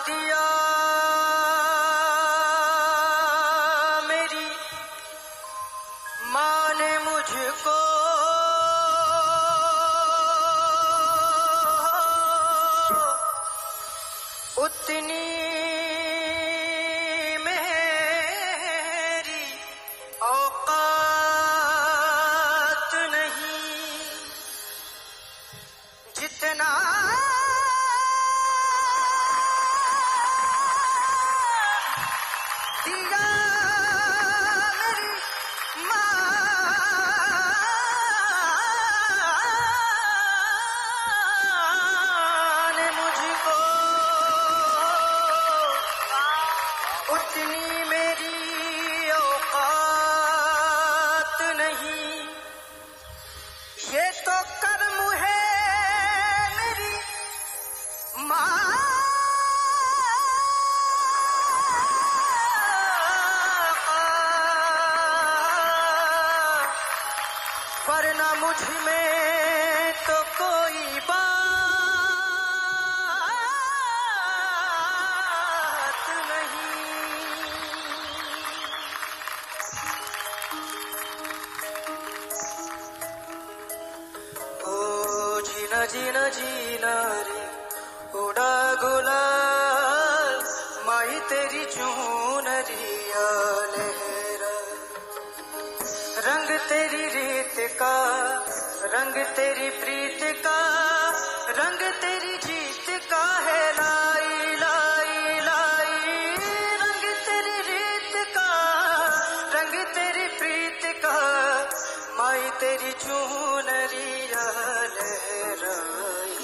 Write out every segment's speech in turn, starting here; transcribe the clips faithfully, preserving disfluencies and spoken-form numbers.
दिया मेरी माँ ने मुझको, उतनी मेरी औकात नहीं, जितना दिया मेरी माँ ने मुझको, उतनी मेरी औकात नहीं। ये तो कर्म है मेरी माँ, वरना मुझ में तो कोई बात नहीं। ओ जीना जीना जीना रे उड़ा गुलाल, माही तेरी चूनरिया लहरा, रंग तेरी रीत का, रंग तेरी प्रीत का, रंग तेरी जीत का है लाई लाई लाई, रंग तेरी रीत का, रंग तेरी प्रीत का, माई तेरी चूनरिया लहराई।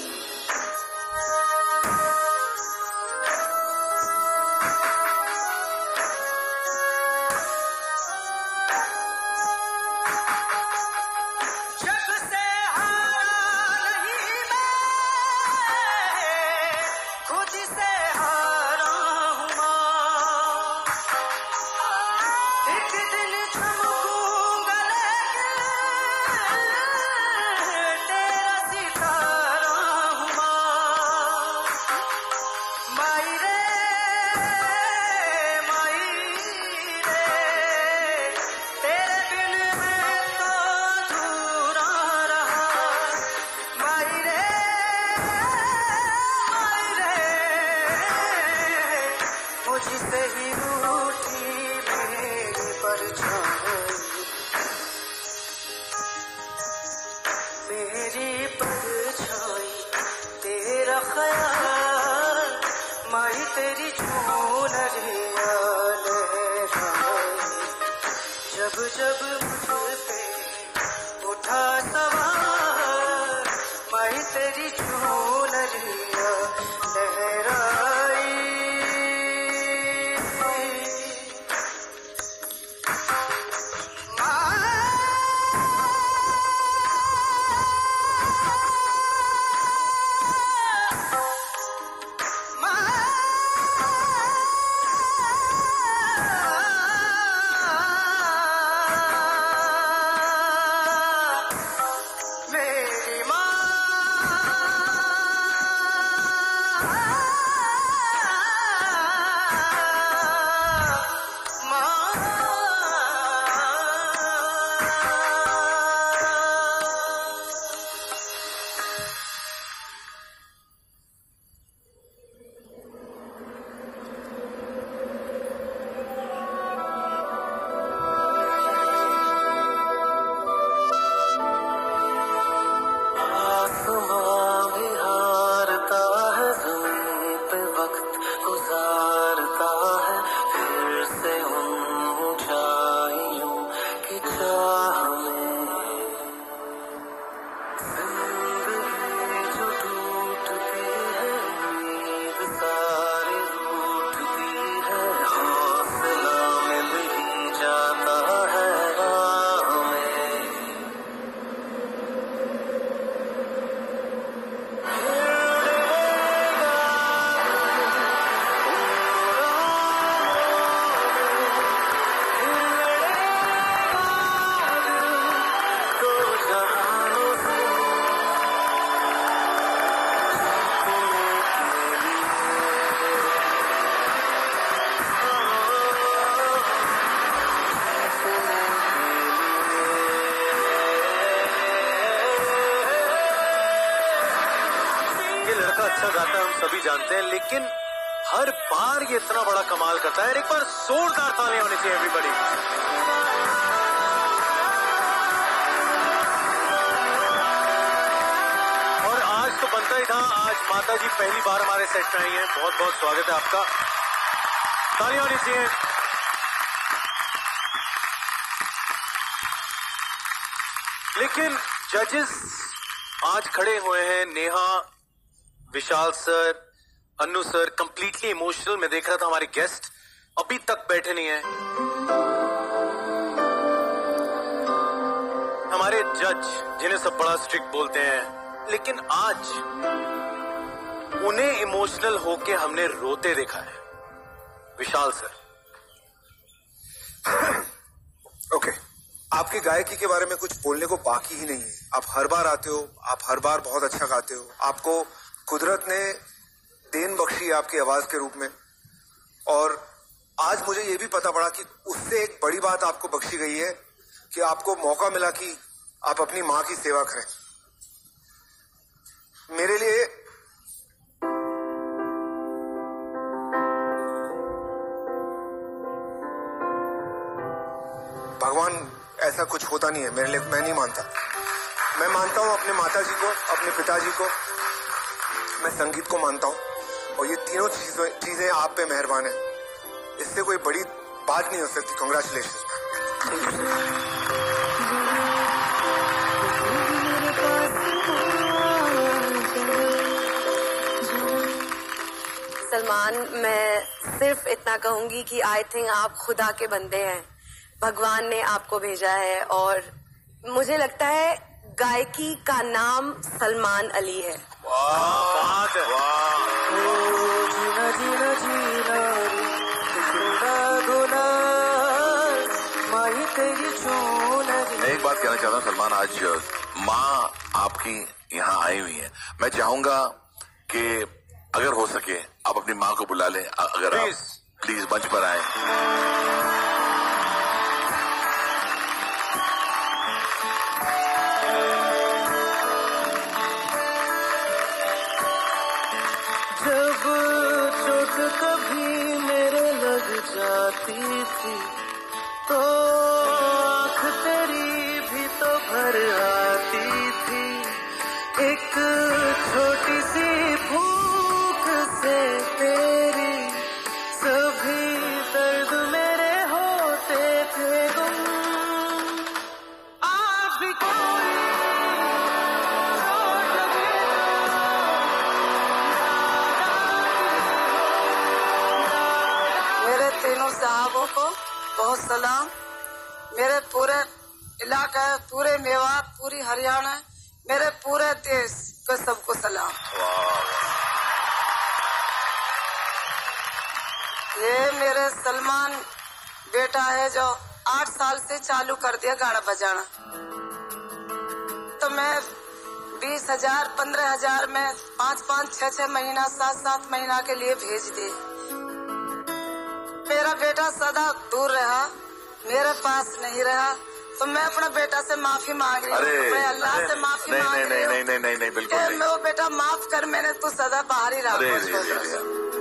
मुझसे ही रूठी मेरी परछाई, मेरी परछाई तेरा ख्याल, माही तेरी चूनरिया लहराई। जब जब मुझ पे उठा सवार, माही तेरी चूनरिया लहराई। अच्छा गाता है हम सभी जानते हैं, लेकिन हर बार ये इतना बड़ा कमाल करता है। एक बार जोरदार तालियां होनी चाहिए एवरीबॉडी। और आज तो बनता ही था, आज माता जी पहली बार हमारे सेट में आई हैं। बहुत बहुत स्वागत है आपका, तालियां होनी चाहिए। लेकिन जजेस आज खड़े हुए हैं, Neha, Vishal sir, Annu sir, completely emotional. मैं देख रहा था हमारे गेस्ट अभी तक बैठे नहीं हैं। हमारे जज जिन्हें सब बड़ा स्ट्रिक्ट बोलते हैं, लेकिन आज उन्हें इमोशनल होके हमने रोते देखा है। विशाल सर। Okay okay. आपकी गायकी के बारे में कुछ बोलने को बाकी ही नहीं है। आप हर बार आते हो, आप हर बार बहुत अच्छा गाते हो। आपको कुदरत ने देन बख्शी आपकी आवाज के रूप में, और आज मुझे ये भी पता पड़ा कि उससे एक बड़ी बात आपको बख्शी गई है कि आपको मौका मिला कि आप अपनी माँ की सेवा करें। मेरे लिए भगवान ऐसा कुछ होता नहीं है मेरे लिए, मैं नहीं मानता। मैं मानता हूँ अपने माता जी को, अपने पिताजी को, मैं संगीत को मानता हूँ, और ये तीनों चीजें चीजें आप पे मेहरबान है। इससे कोई बड़ी बात नहीं हो सकती। कांग्रेचुलेशन। सलमान, मैं सिर्फ इतना कहूंगी कि आई थिंक आप खुदा के बंदे हैं। भगवान ने आपको भेजा है, और मुझे लगता है गायकी का नाम सलमान अली है। वाह, वाह। जीना जीना जीना गुना माही तेरी चूनरी। मैं एक बात कहना चाहता हूँ सलमान, आज माँ आपकी यहाँ आई हुई है। मैं चाहूंगा कि अगर हो सके आप अपनी माँ को बुला लें। अगर आप प्लीज मंच पर आए। जब चोट कभी मेरे लग जाती थी तो आँख तेरी भी तो भर आती थी। एक छोटी सी भूख से तेरी सभी दर्द मेरे होते थे गुम। आप भी कोई तीनों साहबों को बहुत सलाम। मेरे पूरे इलाका, पूरे मेवात, पूरी हरियाणा, मेरे पूरे देश को सबको सलाम। ये मेरे सलमान बेटा है जो आठ साल से चालू कर दिया गाना बजाना। तो मैं बीस हजार पंद्रह हजार में पाँच पाँच छह छह महीना सात सात महीना के लिए भेज दिए। मेरा बेटा सदा दूर रहा, मेरे पास नहीं रहा, तो मैं अपना बेटा से माफी मांग रही हूँ। मैं अल्लाह से माफी मांग रही हूँ। नहीं नहीं नहीं नहीं नहीं नहीं बिल्कुल नहीं। मेरा बेटा माफ कर, मैंने तू सदा बाहर ही रहा।